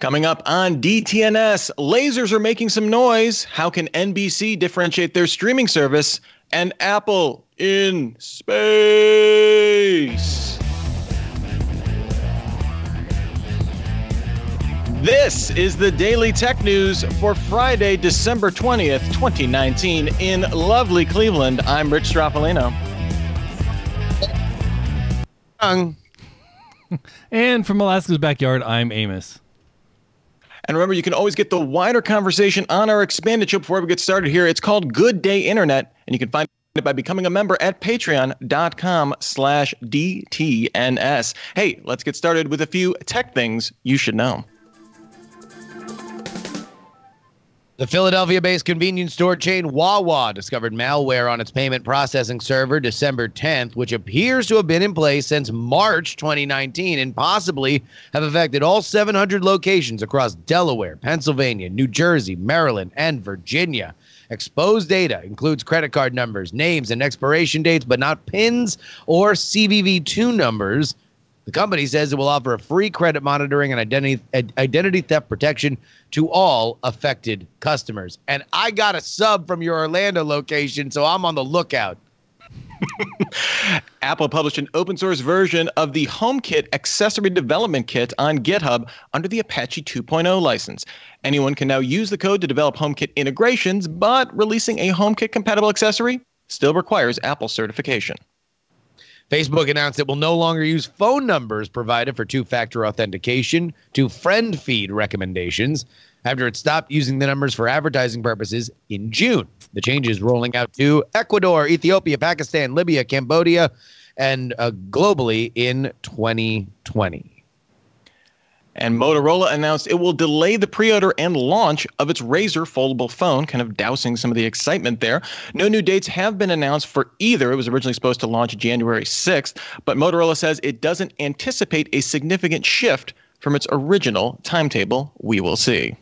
Coming up on DTNS, lasers are making some noise. How can NBC differentiate their streaming service? And Apple in space. This is the Daily Tech News for Friday, December 20th, 2019 in lovely Cleveland. I'm Rich Stroffolino. And from Alaska's backyard, I'm Amos. And remember, you can always get the wider conversation on our expanded show before we get started here. It's called Good Day Internet, and you can find it by becoming a member at patreon.com/DTNS. Hey, let's get started with a few tech things you should know. The Philadelphia-based convenience store chain Wawa discovered malware on its payment processing server December 10th, which appears to have been in place since March 2019 and possibly have affected all 700 locations across Delaware, Pennsylvania, New Jersey, Maryland, and Virginia. Exposed data includes credit card numbers, names, and expiration dates, but not PINs or CVV2 numbers. The company says it will offer a free credit monitoring and identity theft protection to all affected customers. And I got a sub from your Orlando location, so I'm on the lookout. Apple published an open source version of the HomeKit accessory development kit on GitHub under the Apache 2.0 license. Anyone can now use the code to develop HomeKit integrations, but releasing a HomeKit compatible accessory still requires Apple certification. Facebook announced it will no longer use phone numbers provided for two-factor authentication to friend feed recommendations after it stopped using the numbers for advertising purposes in June. The change is rolling out to Ecuador, Ethiopia, Pakistan, Libya, Cambodia, and globally in 2020. And Motorola announced it will delay the pre-order and launch of its Razr foldable phone, kind of dousing some of the excitement there. No new dates have been announced for either. It was originally supposed to launch January 6th, but Motorola says it doesn't anticipate a significant shift from its original timetable. We will see.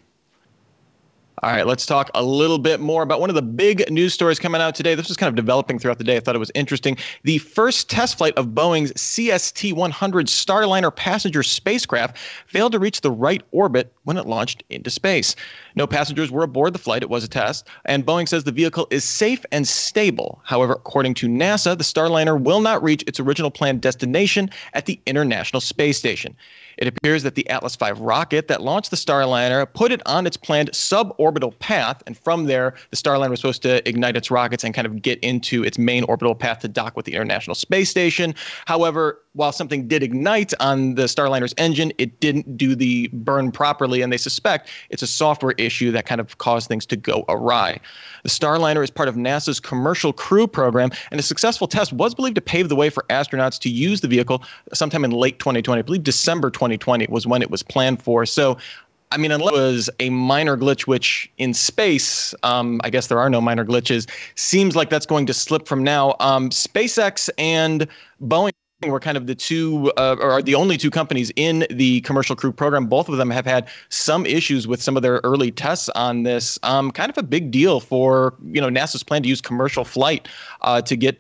All right, let's talk a little bit more about one of the big news stories coming out today. This was kind of developing throughout the day. I thought it was interesting. The first test flight of Boeing's CST-100 Starliner passenger spacecraft failed to reach the right orbit when it launched into space. No passengers were aboard the flight. It was a test. And Boeing says the vehicle is safe and stable. However, according to NASA, the Starliner will not reach its original planned destination at the International Space Station. It appears that the Atlas V rocket that launched the Starliner put it on its planned suborbital path, and from there, the Starliner was supposed to ignite its rockets and kind of get into its main orbital path to dock with the International Space Station. However, while something did ignite on the Starliner's engine, it didn't do the burn properly, and they suspect it's a software issue that kind of caused things to go awry. The Starliner is part of NASA's Commercial Crew program, and a successful test was believed to pave the way for astronauts to use the vehicle sometime in late 2020. I believe December 2020 was when it was planned for. So, I mean, unless it was a minor glitch, which in space, I guess there are no minor glitches, seems like that's going to slip from now. SpaceX and Boeing were kind of the two, or are the only two companies in the Commercial Crew program. Both of them have had some issues with some of their early tests on this. Kind of a big deal for, NASA's plan to use commercial flight to get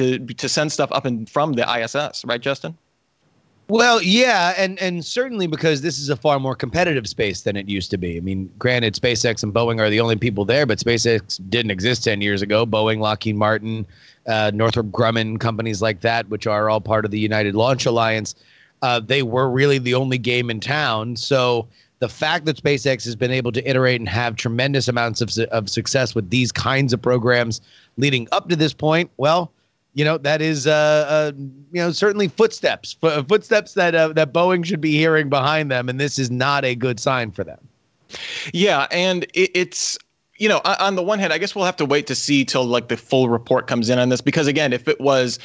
to send stuff up and from the ISS, right, Justin? Well, yeah, and certainly because this is a far more competitive space than it used to be. I mean, granted, SpaceX and Boeing are the only people there, but SpaceX didn't exist 10 years ago. Boeing, Lockheed Martin, Northrop Grumman, companies like that, which are all part of the United Launch Alliance, they were really the only game in town. So the fact that SpaceX has been able to iterate and have tremendous amounts of success with these kinds of programs leading up to this point, well, that is, certainly footsteps that Boeing should be hearing behind them. And this is not a good sign for them. Yeah. And it's, on the one hand, I guess we'll have to wait to see till like the full report comes in on this, because again, if it was,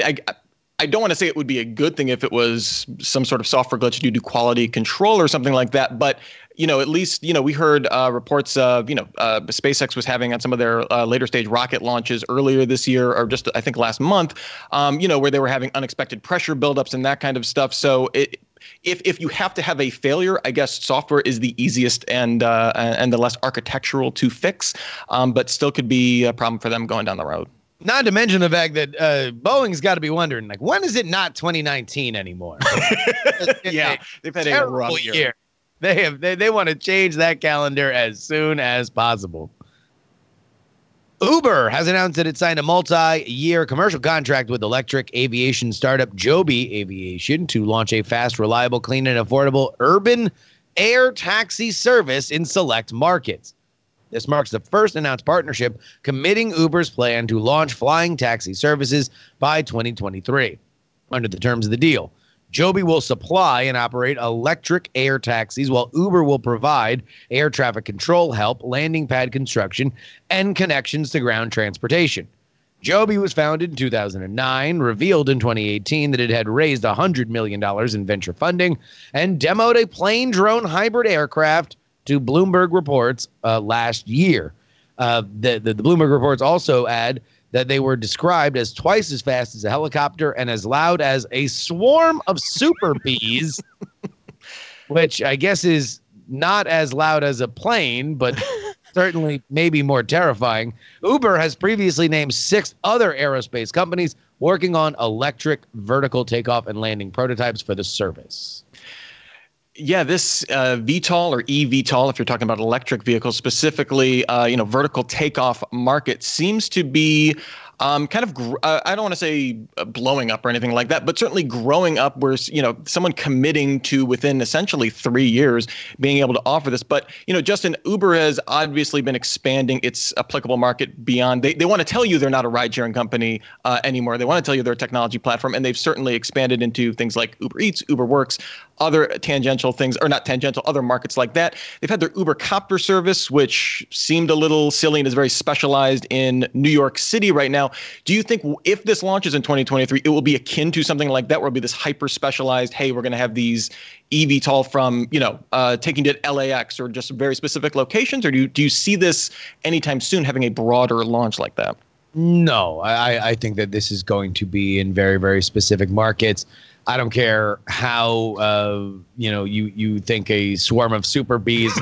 I don't want to say it would be a good thing if it was some sort of software glitch due to quality control or something like that. But, at least, we heard reports of, SpaceX was having on some of their later stage rocket launches earlier this year, or just, I think, last month, where they were having unexpected pressure buildups and that kind of stuff. So if you have to have a failure, I guess software is the easiest and the less architectural to fix, but still could be a problem for them going down the road. Not to mention the fact that Boeing's got to be wondering, like, when is it not 2019 anymore? Yeah, they've had a rough year. They want to change that calendar as soon as possible. Uber has announced that it signed a multi-year commercial contract with electric aviation startup Joby Aviation to launch a fast, reliable, clean, and affordable urban air taxi service in select markets. This marks the first announced partnership committing Uber's plan to launch flying taxi services by 2023. Under the terms of the deal, Joby will supply and operate electric air taxis, while Uber will provide air traffic control help, landing pad construction, and connections to ground transportation. Joby was founded in 2009, revealed in 2018 that it had raised $100 million in venture funding, and demoed a plane drone hybrid aircraft to Bloomberg Reports last year. The Bloomberg Reports also add that they were described as twice as fast as a helicopter and as loud as a swarm of super bees, which I guess is not as loud as a plane, but certainly maybe more terrifying. Uber has previously named 6 other aerospace companies working on electric vertical takeoff and landing prototypes for the service. Yeah, this VTOL or eVTOL, if you're talking about electric vehicles specifically, vertical takeoff market seems to be I don't want to say blowing up or anything like that, but certainly growing up where, someone committing to within essentially 3 years being able to offer this. But, Justin, Uber has obviously been expanding its applicable market beyond. They want to tell you they're not a ride sharing company anymore. They want to tell you they're a technology platform, and they've certainly expanded into things like Uber Eats, Uber Works, other tangential things, or not tangential, other markets like that. They've had their Uber Copter service, which seemed a little silly and is very specialized in New York City right now. Do you think if this launches in 2023, it will be akin to something like that, where it'll be this hyper specialized, hey, we're going to have these eVTOL from, taking to LAX or just very specific locations? Or do you see this anytime soon having a broader launch like that? No, I think that this is going to be in very, very specific markets. I don't care how, you think a swarm of super bees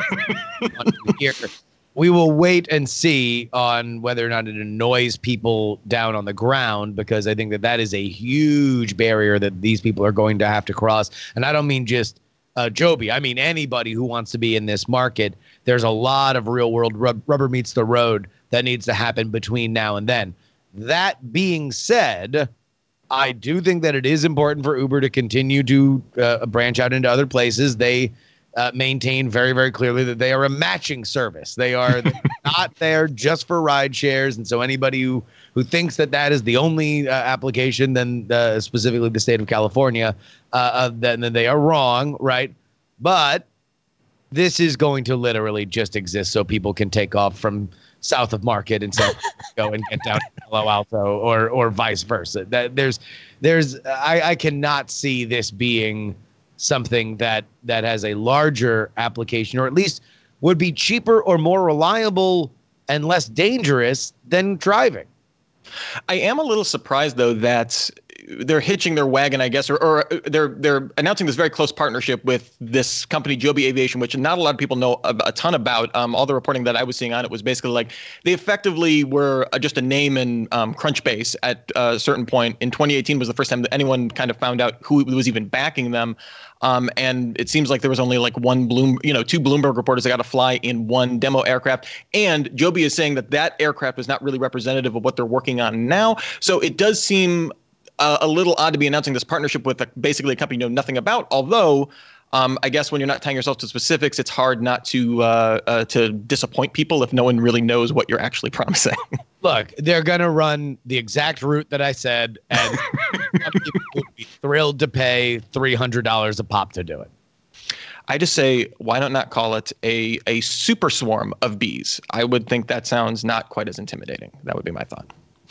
here. We will wait and see on whether or not it annoys people down on the ground, because I think that is a huge barrier that these people are going to have to cross. And I don't mean just Joby. I mean anybody who wants to be in this market. There's a lot of real world rubber meets the road that needs to happen between now and then. That being said, I do think that it is important for Uber to continue to branch out into other places. They maintain very, very clearly that they are a matching service. They're not there just for ride shares. And so anybody who thinks that is the only application, then specifically the state of California, then they are wrong, right? But this is going to literally just exist so people can take off from south of Market and San Francisco and get down to Palo Alto or vice versa. I cannot see this being something that has a larger application, or at least would be cheaper or more reliable and less dangerous than driving. I am a little surprised, though, that they're hitching their wagon, I guess, or they're announcing this very close partnership with this company, Joby Aviation, which not a lot of people know a ton about. All the reporting that I was seeing on it was basically like they effectively were just a name in Crunchbase at a certain point. In 2018 was the first time that anyone kind of found out who was even backing them. And it seems like there was only like two Bloomberg reporters that got to fly in one demo aircraft. And Joby is saying that aircraft is not really representative of what they're working on now. So it does seem a little odd to be announcing this partnership with basically a company you know nothing about. Although, I guess when you're not tying yourself to specifics, it's hard not to disappoint people if no one really knows what you're actually promising. Look, they're going to run the exact route that I said, and people would be thrilled to pay $300 a pop to do it. I just say, why not call it a super swarm of bees? I would think that sounds not quite as intimidating. That would be my thought.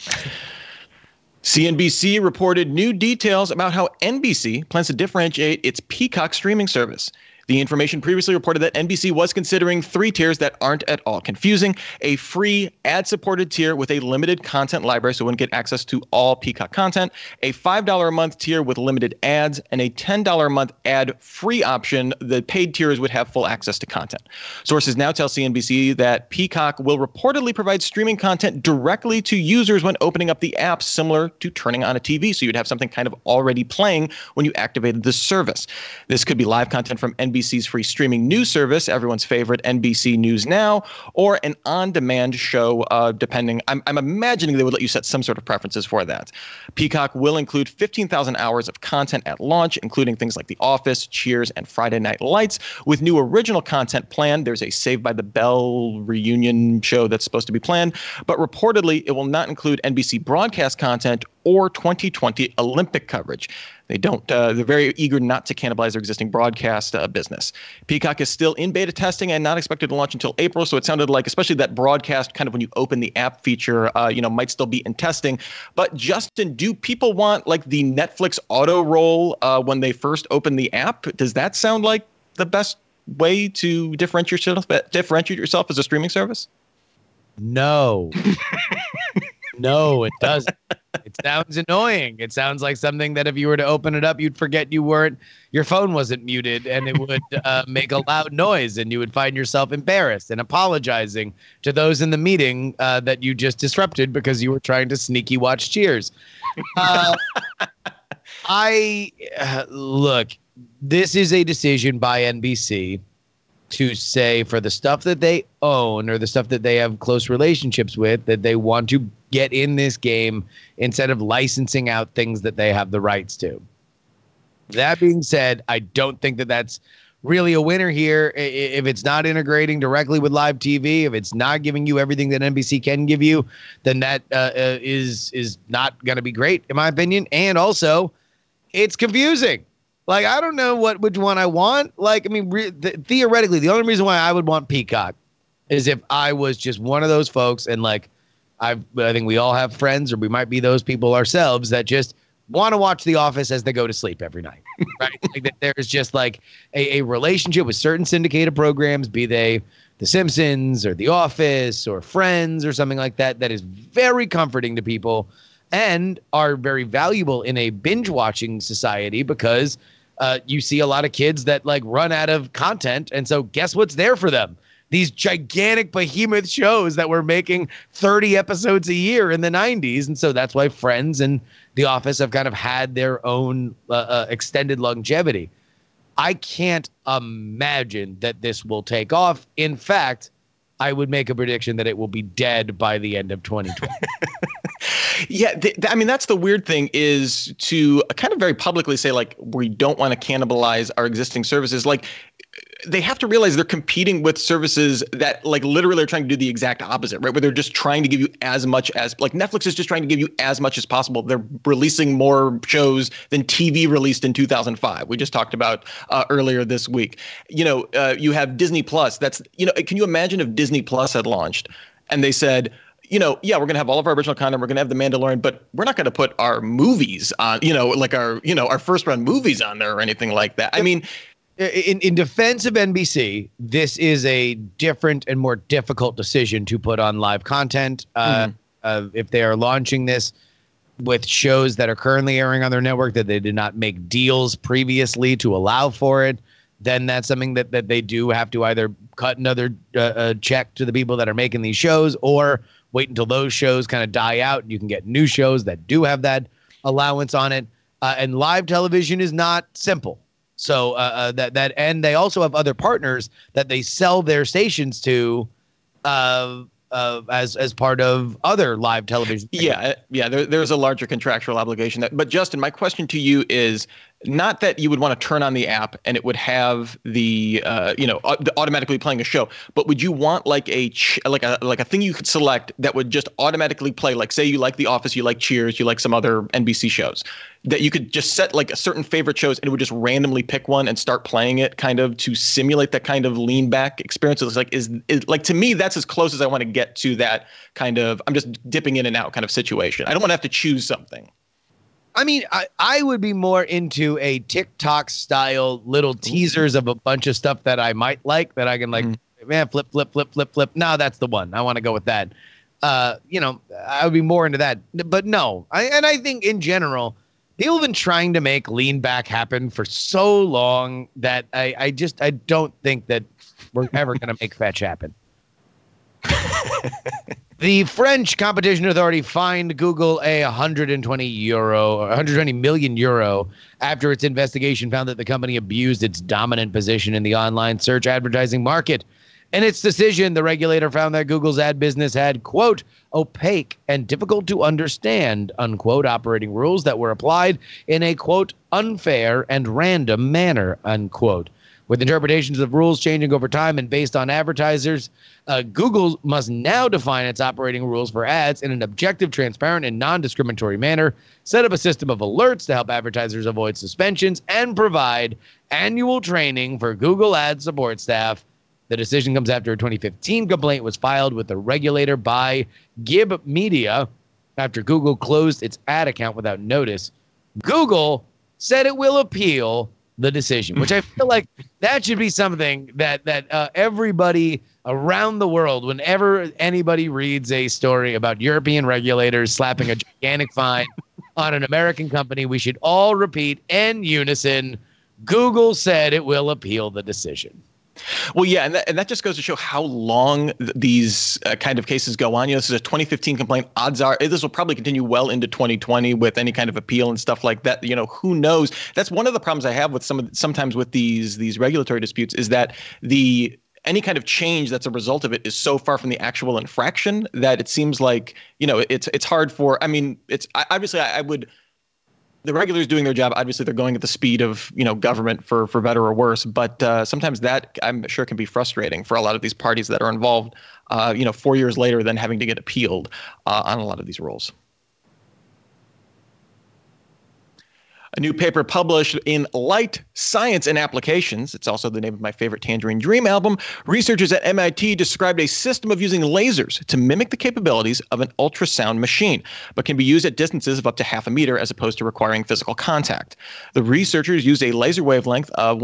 CNBC reported new details about how NBC plans to differentiate its Peacock streaming service. The information previously reported that NBC was considering 3 tiers that aren't at all confusing: a free ad-supported tier with a limited content library so one can get access to all Peacock content, a $5 a month tier with limited ads, and a $10 a month ad-free option. The paid tiers would have full access to content. Sources now tell CNBC that Peacock will reportedly provide streaming content directly to users when opening up the app, similar to turning on a TV. So you'd have something kind of already playing when you activated the service. This could be live content from NBC NBC's free streaming news service, everyone's favorite NBC News Now, or an on-demand show, depending. I'm imagining they would let you set some sort of preferences for that. Peacock will include 15,000 hours of content at launch, including things like The Office, Cheers, and Friday Night Lights. With new original content planned, there's a Saved by the Bell reunion show that's supposed to be planned, but reportedly it will not include NBC broadcast content or 2020 Olympic coverage. They're very eager not to cannibalize their existing broadcast business. Peacock is still in beta testing and not expected to launch until April. So it sounded like, especially that broadcast kind of when you open the app feature, might still be in testing. But Justin, do people want like the Netflix auto roll when they first open the app? Does that sound like the best way to differentiate yourself as a streaming service? No. No, it doesn't. It sounds annoying. It sounds like something that if you were to open it up, you'd forget your phone wasn't muted, and it would make a loud noise, and you would find yourself embarrassed and apologizing to those in the meeting that you just disrupted because you were trying to sneaky watch Cheers. Look, this is a decision by NBC to say for the stuff that they own or the stuff that they have close relationships with, that they want to get in this game instead of licensing out things that they have the rights to. That being said, I don't think that that's really a winner here. If it's not integrating directly with live TV, if it's not giving you everything that NBC can give you, then that is not going to be great, in my opinion. And also, it's confusing. Like, I don't know which one I want. Like, I mean, theoretically, the only reason why I would want Peacock is if I was just one of those folks, and like, I think we all have friends, or we might be those people ourselves, that just want to watch The Office as they go to sleep every night, right? Like that there's just like a relationship with certain syndicated programs, be they The Simpsons or The Office or Friends or something like that, that is very comforting to people and are very valuable in a binge watching society because you see a lot of kids that like run out of content. And so guess what's there for them? These gigantic behemoth shows that were making 30 episodes a year in the 90s. And so that's why Friends and The Office have kind of had their own extended longevity. I can't imagine that this will take off. In fact, I would make a prediction that it will be dead by the end of 2020. Yeah, I mean, that's the weird thing, is to kind of very publicly say, like, we don't want to cannibalize our existing services. Like, they have to realize they're competing with services that like literally are trying to do the exact opposite, right? Where they're just trying to give you as much as, like, Netflix is just trying to give you as much as possible. They're releasing more shows than TV released in 2005. We just talked about earlier this week. You have Disney Plus. That's, can you imagine if Disney Plus had launched and they said, yeah, we're going to have all of our original content. We're going to have The Mandalorian, but we're not going to put our movies on, like our first run movies on there or anything like that. I mean, in defense of NBC, this is a different and more difficult decision to put on live content. If they are launching this with shows that are currently airing on their network that they did not make deals previously to allow for it, then that's something that they do have to either cut another check to the people that are making these shows, or wait until those shows kind of die out and you can get new shows that do have that allowance on it. And live television is not simple. So and they also have other partners that they sell their stations to as part of other live television. Yeah. There's a larger contractual obligation. But Justin, my question to you is not that you would want to turn on the app and it would have the automatically playing a show, but would you want like a thing you could select that would just automatically play? Like, say you like The Office, you like Cheers, you like some other NBC shows, that you could just set like a certain favorite shows and it would just randomly pick one and start playing it, kind of to simulate that kind of lean back experience. It's like is like, to me, that's as close as I want to get to that kind of I'm just dipping in and out kind of situation. I don't want to have to choose something. I mean, I would be more into a TikTok style little teasers of a bunch of stuff that I might like, that I can like, man, flip. No, that's the one. I want to go with that. I would be more into that. But no, I think in general, people have been trying to make lean back happen for so long that I don't think that we're ever going to make fetch happen. The French Competition Authority fined Google a 120 million euro after its investigation found that the company abused its dominant position in the online search advertising market. In its decision, the regulator found that Google's ad business had, quote, opaque and difficult to understand, unquote, operating rules that were applied in a, quote, unfair and random manner, unquote. With interpretations of rules changing over time and based on advertisers, Google must now define its operating rules for ads in an objective, transparent, and non-discriminatory manner, set up a system of alerts to help advertisers avoid suspensions, and provide annual training for Google ad support staff. The decision comes after a 2015 complaint was filed with the regulator by Gib Media after Google closed its ad account without notice. Google said it will appeal the decision, which I feel like that should be something that everybody around the world, whenever anybody reads a story about European regulators slapping a gigantic fine on an American company, we should all repeat in unison, Google said it will appeal the decision. Well, yeah, and that just goes to show how long these kind of cases go on. This is a 2015 complaint. Odds are this will probably continue well into 2020 with any kind of appeal and stuff like that. Who knows? That's one of the problems I have with sometimes with these regulatory disputes is that any kind of change that's a result of it is so far from the actual infraction that it seems like it's hard for. I mean, I would. The regulators doing their job, obviously they're going at the speed of, government for better or worse. But sometimes that I'm sure can be frustrating for a lot of these parties that are involved, 4 years later than having to get appealed on a lot of these rules. A new paper published in Light, Science and Applications, it's also the name of my favorite Tangerine Dream album, researchers at MIT described a system of using lasers to mimic the capabilities of an ultrasound machine, but can be used at distances of up to half a meter as opposed to requiring physical contact. The researchers used a laser wavelength of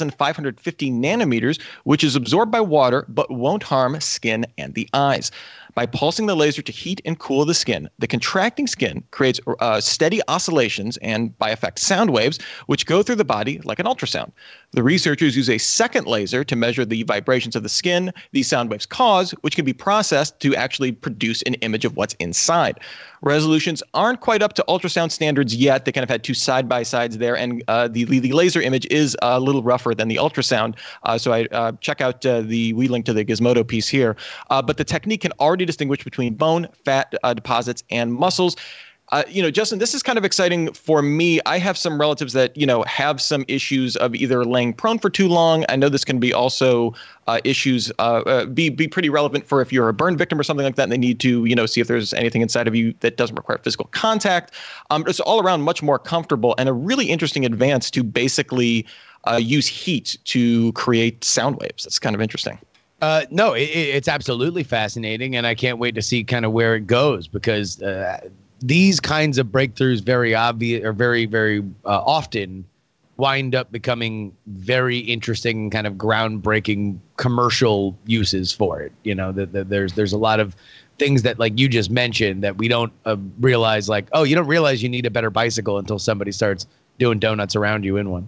1,550 nanometers, which is absorbed by water but won't harm skin and the eyes. By pulsing the laser to heat and cool the skin, the contracting skin creates steady oscillations and, by effect, sound waves, which go through the body like an ultrasound. The researchers use a second laser to measure the vibrations of the skin these sound waves cause, which can be processed to actually produce an image of what's inside. Resolutions aren't quite up to ultrasound standards yet. They kind of had two side-by-sides there, and the laser image is a little rougher than the ultrasound. So I check out we link to the Gizmodo piece here. But the technique can already distinguish between bone, fat deposits, and muscles. Justin, this is kind of exciting for me. I have some relatives that, have some issues of either laying prone for too long. I know this can be also issues be pretty relevant for if you're a burn victim or something like that, and they need to, see if there's anything inside of you that doesn't require physical contact. It's all around much more comfortable and a really interesting advance to basically use heat to create sound waves. That's kind of interesting. No, it's absolutely fascinating, and I can't wait to see kind of where it goes because these kinds of breakthroughs very obvious or very, very often wind up becoming very interesting, kind of groundbreaking commercial uses for it. There's a lot of things that, like you just mentioned, that we don't realize, like, oh, you don't realize you need a better bicycle until somebody starts doing donuts around you in one.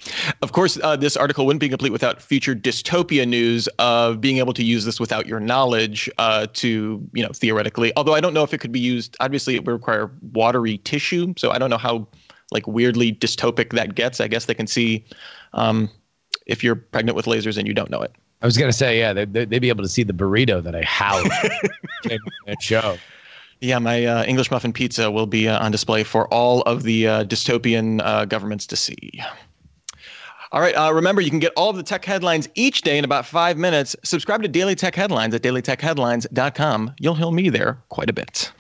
Of course, this article wouldn't be complete without future dystopia news of being able to use this without your knowledge to, theoretically, although I don't know if it could be used. Obviously, it would require watery tissue. So I don't know how weirdly dystopic that gets. I guess they can see if you're pregnant with lasers and you don't know it. I was going to say, yeah, they'd be able to see the burrito that I housed in that show. Yeah, my English muffin pizza will be on display for all of the dystopian governments to see. All right. Remember, you can get all of the tech headlines each day in about 5 minutes. Subscribe to Daily Tech Headlines at dailytechheadlines.com. You'll hear me there quite a bit.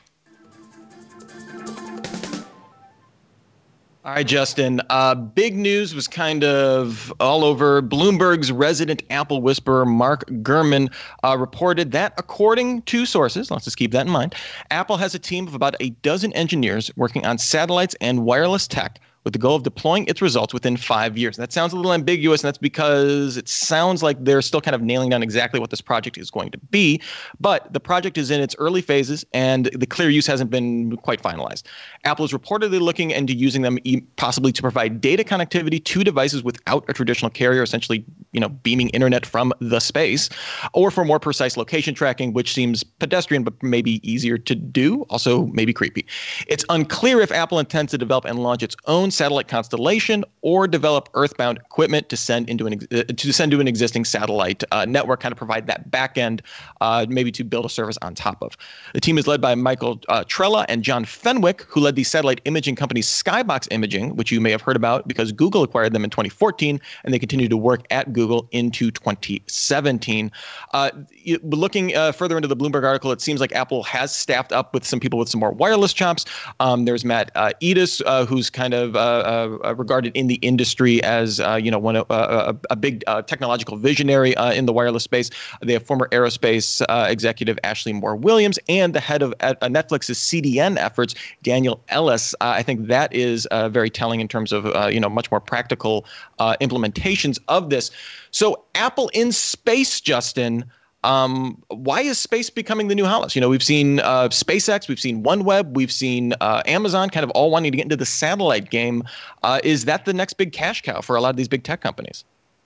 All right, Justin. Big news was kind of all over. Bloomberg's resident Apple whisperer, Mark Gurman, reported that, according to sources, let's just keep that in mind, Apple has a team of about a dozen engineers working on satellites and wireless tech, with the goal of deploying its results within 5 years. And that sounds a little ambiguous, and that's because it sounds like they're still kind of nailing down exactly what this project is going to be. But the project is in its early phases, and the clear use hasn't been quite finalized. Apple is reportedly looking into using them possibly to provide data connectivity to devices without a traditional carrier, essentially, beaming internet from the space, or for more precise location tracking, which seems pedestrian but maybe easier to do, also maybe creepy. It's unclear if Apple intends to develop and launch its own satellite constellation or develop earthbound equipment to send to an existing satellite network, kind of provide that back end, maybe to build a service on top of. The team is led by Michael Trella and John Fenwick, who led the satellite imaging company Skybox Imaging, which you may have heard about because Google acquired them in 2014, and they continue to work at Google into 2017. Looking further into the Bloomberg article, it seems like Apple has staffed up with some people with some more wireless chops. There's Matt Edis, who's kind of regarded in the industry as one of a big technological visionary in the wireless space. They have former aerospace executive Ashley Moore Williams and the head of Netflix's CDN efforts, Daniel Ellis. I think that is very telling in terms of much more practical implementations of this. So Apple in space, Justin. Why is space becoming the new Hollis? We've seen SpaceX, we've seen OneWeb, we've seen Amazon kind of all wanting to get into the satellite game. Is that the next big cash cow for a lot of these big tech companies?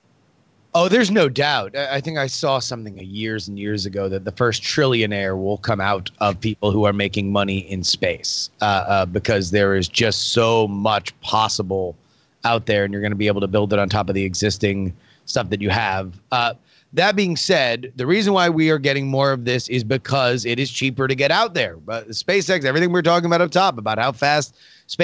Oh, there's no doubt. I think I saw something years and years ago that the first trillionaire will come out of people who are making money in space because there is just so much possible out there, and you're going to be able to build it on top of the existing stuff that you have. That being said, the reason why we are getting more of this is because it is cheaper to get out there. But SpaceX, everything we're talking about up top, about how fast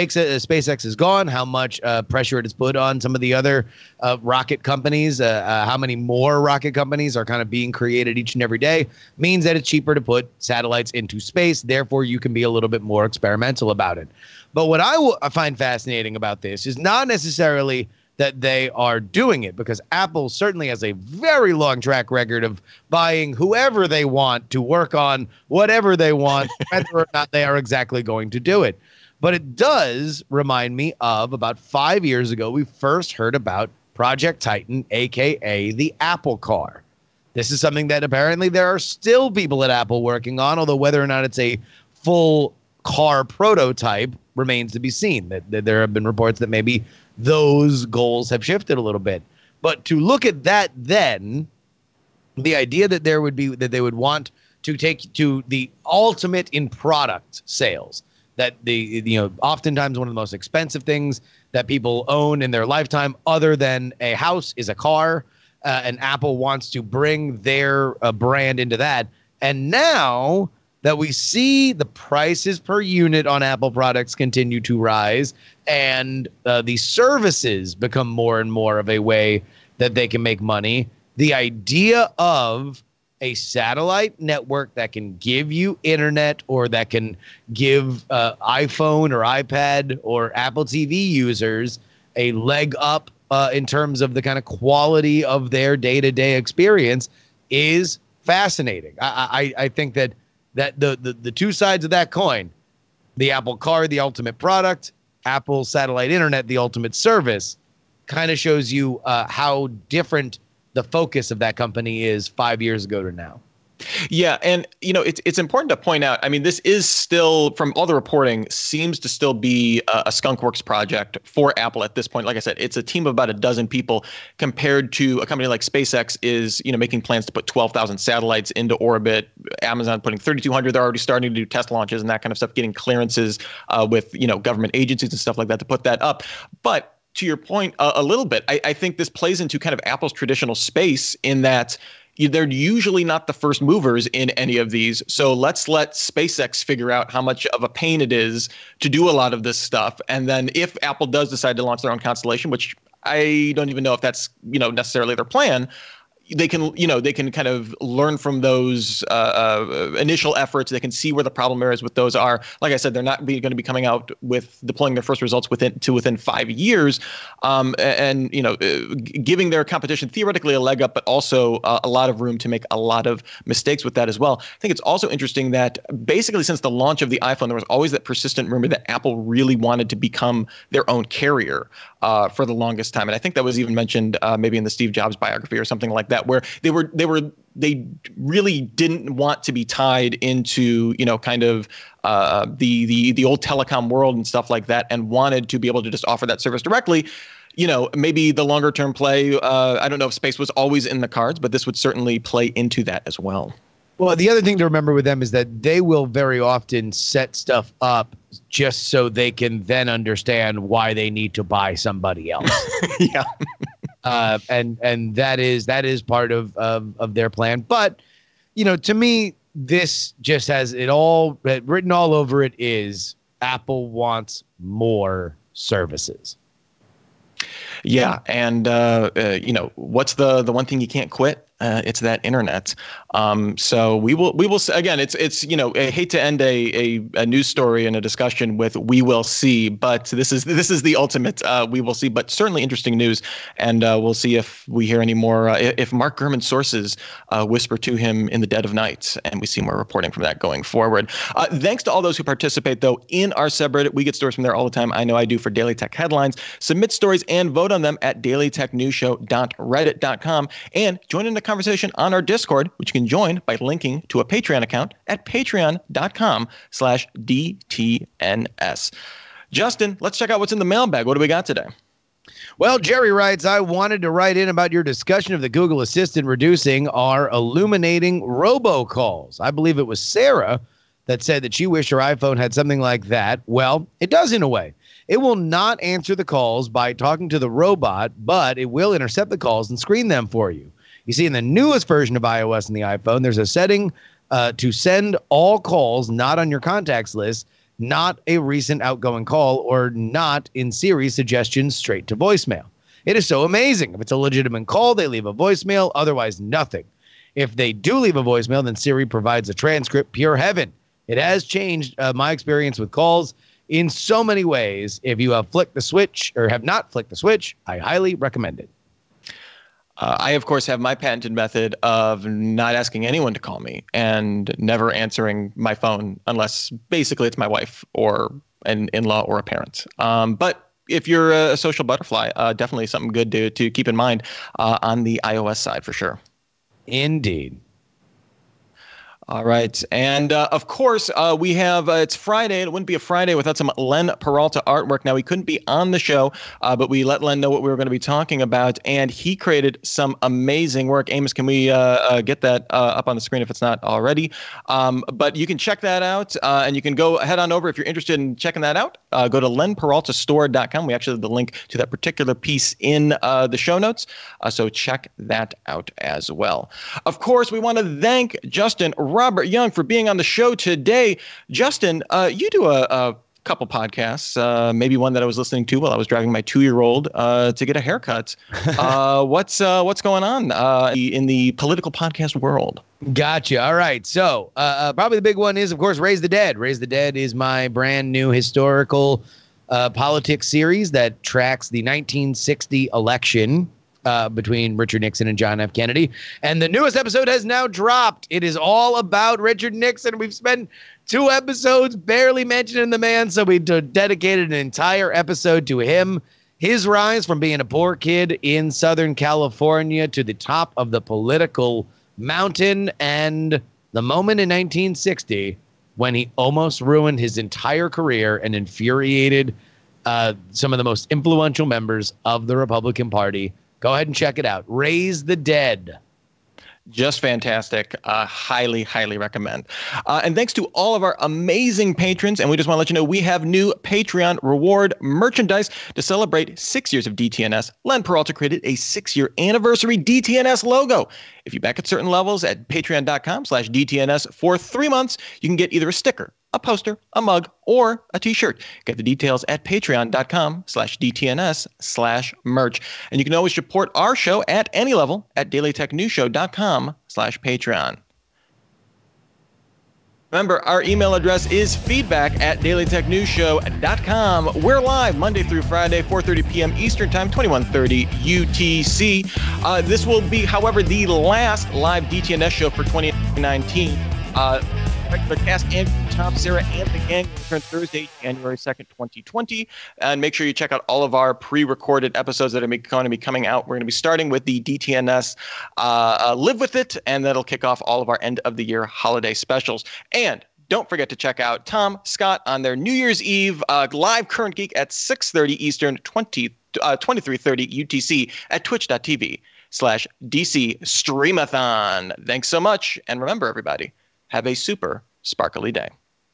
SpaceX has gone, how much pressure it has put on some of the other rocket companies, how many more rocket companies are kind of being created each and every day, means that it's cheaper to put satellites into space. Therefore, you can be a little bit more experimental about it. But what I find fascinating about this is not necessarily that they are doing it, because Apple certainly has a very long track record of buying whoever they want to work on whatever they want, whether or not they are exactly going to do it. But it does remind me of about 5 years ago, we first heard about Project Titan, a.k.a. the Apple Car. This is something that apparently there are still people at Apple working on, although whether or not it's a full car prototype remains to be seen. That there have been reports that maybe those goals have shifted a little bit. But to look at that, then the idea that they would want to take to the ultimate in product sales, that oftentimes one of the most expensive things that people own in their lifetime other than a house is a car, and Apple wants to bring their brand into that. And now that we see the prices per unit on Apple products continue to rise, and the services become more and more of a way that they can make money, the idea of a satellite network that can give you internet, or that can give iPhone or iPad or Apple TV users a leg up in terms of the kind of quality of their day-to-day experience is fascinating. I think that the two sides of that coin, the Apple Car, the ultimate product, Apple satellite internet, the ultimate service, kind of shows you how different the focus of that company is 5 years ago to now. Yeah, and it's important to point out, I mean, this is still, from all the reporting, seems to still be a skunkworks project for Apple at this point. Like I said, it's a team of about a dozen people compared to a company like SpaceX is, making plans to put 12,000 satellites into orbit. Amazon putting 3,200. They're already starting to do test launches and that kind of stuff, getting clearances with, government agencies and stuff like that to put that up. But to your point a little bit, I think this plays into kind of Apple's traditional space in that they're usually not the first movers in any of these. So let's let SpaceX figure out how much of a pain it is to do a lot of this stuff. And then if Apple does decide to launch their own constellation, which I don't even know if that's, necessarily their plan, they can kind of learn from those initial efforts. They can see where the problem areas with those are. Like I said, they're not going to be coming out with deploying their first results within 5 years, and giving their competition theoretically a leg up, but also a lot of room to make a lot of mistakes with that as well. I think it's also interesting that basically since the launch of the iPhone, there was always that persistent rumor that Apple really wanted to become their own carrier for the longest time, and I think that was even mentioned maybe in the Steve Jobs biography or something like that, where they really didn't want to be tied into kind of the old telecom world and stuff like that, and wanted to be able to just offer that service directly. Maybe the longer term play, I don't know if space was always in the cards, but this would certainly play into that as well. Well, the other thing to remember with them is that they will very often set stuff up just so they can then understand why they need to buy somebody else. Yeah. And that is part of their plan. But, to me, this just has it all written all over it is Apple wants more services. Yeah. And, what's the one thing you can't quit? It's that internet. So we will again. It's I hate to end a news story and a discussion with "we will see," but this is the ultimate "we will see." But certainly interesting news, and we'll see if we hear any more. If Mark Gurman's sources whisper to him in the dead of night, and we see more reporting from that going forward. Thanks to all those who participate though in our subreddit. We get stories from there all the time. I know I do for Daily Tech Headlines. Submit stories and vote on them at dailytechnewsshow.reddit.com, and join in the conversation on our Discord, which you can join by linking to a Patreon account at patreon.com/DTNS. Justin, let's check out what's in the mailbag. What do we got today? Well, Jerry writes, I wanted to write in about your discussion of the Google Assistant reducing our illuminating robocalls. I believe it was Sarah that said that she wished her iPhone had something like that. Well, it does in a way. It will not answer the calls by talking to the robot, but it will intercept the calls and screen them for you. You see, in the newest version of iOS in the iPhone, there's a setting to send all calls not on your contacts list, not a recent outgoing call, or not in Siri suggestions straight to voicemail. It is so amazing. If it's a legitimate call, they leave a voicemail, otherwise nothing. If they do leave a voicemail, then Siri provides a transcript, pure heaven. It has changed my experience with calls in so many ways. If you have flicked the switch or have not flicked the switch, I highly recommend it. I, of course, have my patented method of not asking anyone to call me and never answering my phone unless basically it's my wife or an in-law or a parent. But if you're a social butterfly, definitely something good to keep in mind on the iOS side for sure. Indeed. All right. And of course, we have it's Friday. It wouldn't be a Friday without some Len Peralta artwork. Now, he couldn't be on the show, but we let Len know what we were going to be talking about. And he created some amazing work. Amos, can we get that up on the screen if it's not already? But you can check that out. And you can go head on over if you're interested in checking that out. Go to lenperaltastore.com. We actually have the link to that particular piece in the show notes. So check that out as well. Of course, we want to thank Justin Robert Young for being on the show today. Justin, you do a couple podcasts, maybe one that I was listening to while I was driving my 2-year-old to get a haircut. What's going on in the political podcast world? Gotcha. All right. So probably the big one is, of course, Raise the Dead. Raise the Dead is my brand new historical politics series that tracks the 1960 election between Richard Nixon and John F. Kennedy. And the newest episode has now dropped. It is all about Richard Nixon. We've spent 2 episodes barely mentioning the man, so we dedicated an entire episode to him, his rise from being a poor kid in Southern California to the top of the political mountain, and the moment in 1960 when he almost ruined his entire career and infuriated some of the most influential members of the Republican Party. Go ahead and check it out. Raise the Dead. Just fantastic. Highly, highly recommend. And thanks to all of our amazing patrons. And we just want to let you know we have new Patreon reward merchandise to celebrate 6 years of DTNS. Len Peralta created a 6-year anniversary DTNS logo. If If you back at certain levels at patreon.com/DTNS for 3 months, you can get either a sticker, a poster, a mug, or a t-shirt. Get the details at patreon.com/DTNS/merch. And you can always support our show at any level at dailytechnewsshow.com/Patreon. Remember, our email address is feedback@dailytechnewsshow.com. We're live Monday through Friday, 4:30 p.m. Eastern Time, 21:30 UTC. This will be, however, the last live DTNS show for 2019. Regular cast and Tom, Sarah, and the gang will return Thursday, January 2nd, 2020. And make sure you check out all of our pre-recorded episodes that are going to be coming out. We're going to be starting with the DTNS Live With It, and that'll kick off all of our end-of-the-year holiday specials. And don't forget to check out Tom, Scott on their New Year's Eve live Current Geek at 6:30 Eastern, 23:30 UTC at twitch.tv/DC Streamathon. Thanks so much. And remember, everybody, have a super sparkly day.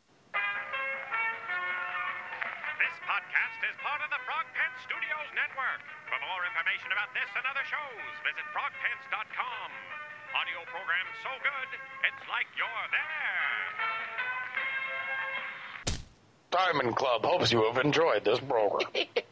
This podcast is part of the Frog Pants Studios Network. For more information about this and other shows, visit frogpants.com. Audio program so good, it's like you're there. Diamond Club hopes you have enjoyed this program.